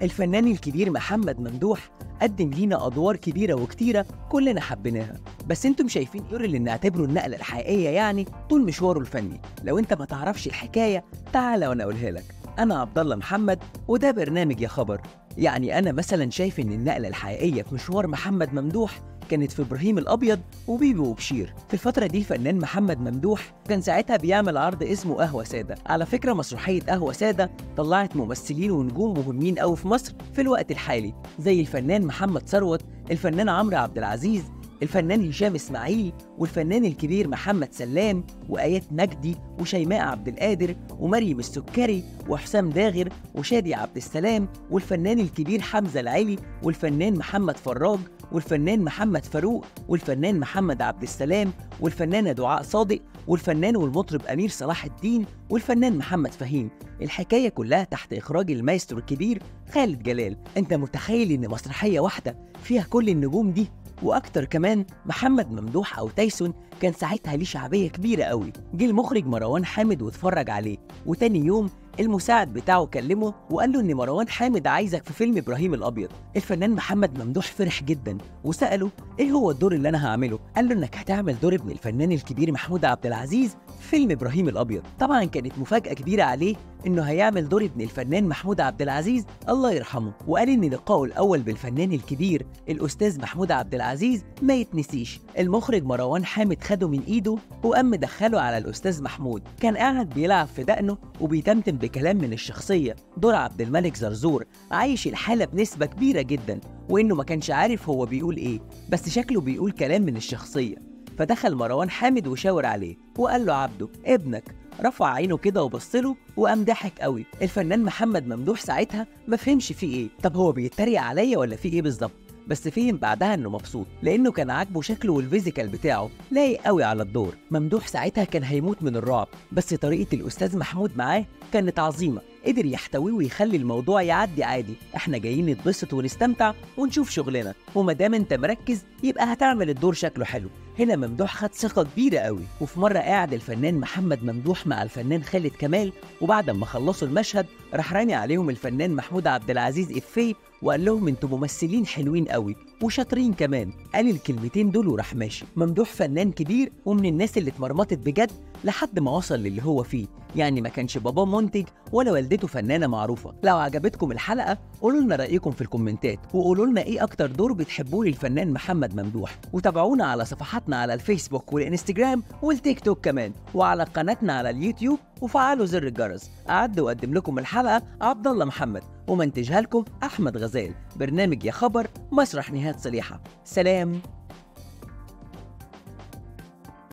الفنان الكبير محمد ممدوح قدم لينا أدوار كبيرة وكتيرة كلنا حبيناها، بس انتم شايفين ايه اللي نعتبره النقلة الحقيقية يعني طول مشواره الفني؟ لو انت ما تعرفش الحكاية تعالى وانا اقولها لك. انا عبد الله محمد وده برنامج يا خبر. يعني انا مثلا شايف ان النقلة الحقيقية في مشوار محمد ممدوح كانت في ابراهيم الابيض وبيبي وبشير. في الفتره دي الفنان محمد ممدوح كان ساعتها بيعمل عرض اسمه قهوه ساده. على فكره مسرحيه قهوه ساده طلعت ممثلين ونجوم مهمين قوي في مصر في الوقت الحالي، زي الفنان محمد ثروت، الفنان عمرو عبد العزيز، الفنان هشام اسماعيل، والفنان الكبير محمد سلام، وايات مجدي، وشيماء عبد القادر، ومريم السكري، وحسام داغر، وشادي عبد السلام، والفنان الكبير حمزه العلي، والفنان محمد فراج، والفنان محمد فاروق، والفنان محمد عبد السلام، والفنانه دعاء صادق، والفنان والمطرب امير صلاح الدين، والفنان محمد فهيم. الحكايه كلها تحت اخراج المايسترو الكبير خالد جلال. انت متخيل ان مسرحيه واحده فيها كل النجوم دي واكتر كمان؟ محمد ممدوح او تايسون كان ساعتها ليه شعبيه كبيره قوي. جه المخرج مروان حامد واتفرج عليه، وتاني يوم المساعد بتاعه كلمه وقال له ان مروان حامد عايزك في فيلم ابراهيم الابيض. الفنان محمد ممدوح فرح جدا وساله ايه هو الدور اللي انا هعمله؟ قال له انك هتعمل دور ابن الفنان الكبير محمود عبد العزيز في فيلم ابراهيم الابيض. طبعا كانت مفاجاه كبيره عليه انه هيعمل دور ابن الفنان محمود عبد العزيز الله يرحمه، وقال ان لقائه الاول بالفنان الكبير الاستاذ محمود عبد العزيز ما يتنسيش. المخرج مروان حامد خده من ايده وقام مدخله على الاستاذ محمود، كان قاعد بيلعب في دقنه وبيتمتم بكلام من الشخصيه. دور عبد الملك زرزور عايش الحاله بنسبه كبيره جدا، وانه ما كانش عارف هو بيقول ايه، بس شكله بيقول كلام من الشخصيه. فدخل مروان حامد وشاور عليه وقال له عبده ابنك. رفع عينه كده وبصله وقام ضحك قوي. الفنان محمد ممدوح ساعتها ما فهمش فيه ايه، طب هو بيتريق عليا ولا فيه ايه بالظبط؟ بس فهم بعدها انه مبسوط لانه كان عاجبه شكله والفيزيكال بتاعه لايق قوي على الدور. ممدوح ساعتها كان هيموت من الرعب، بس طريقه الاستاذ محمود معاه كانت عظيمه، قدر يحتويه ويخلي الموضوع يعدي عادي. احنا جايين نتبسط ونستمتع ونشوف شغلنا، وما دام انت مركز يبقى هتعمل الدور شكله حلو. هنا ممدوح خد ثقه كبيره قوي. وفي مره قاعد الفنان محمد ممدوح مع الفنان خالد كمال، وبعد ما خلصوا المشهد راح رامي عليهم الفنان محمود عبد العزيز افيه وقال لهم انتوا ممثلين حلوين قوي وشاطرين كمان. قال الكلمتين دول وراح ماشي. ممدوح فنان كبير ومن الناس اللي اتمرمطت بجد لحد ما وصل للي هو فيه، يعني ما كانش باباه منتج ولا والدته فنانه معروفه. لو عجبتكم الحلقه قولوا لنا رايكم في الكومنتات، وقولوا لنا ايه اكتر دور بتحبوه للفنان محمد ممدوح، وتابعونا على صفحاتنا على الفيسبوك والانستجرام والتيك توك كمان، وعلى قناتنا على اليوتيوب، وفعلوا زر الجرس. اعد واقدم لكم الحلقه عبد الله محمد، ومنتجها لكم احمد غزال. برنامج يا خبر، مسرح نهاد صليحه. سلام.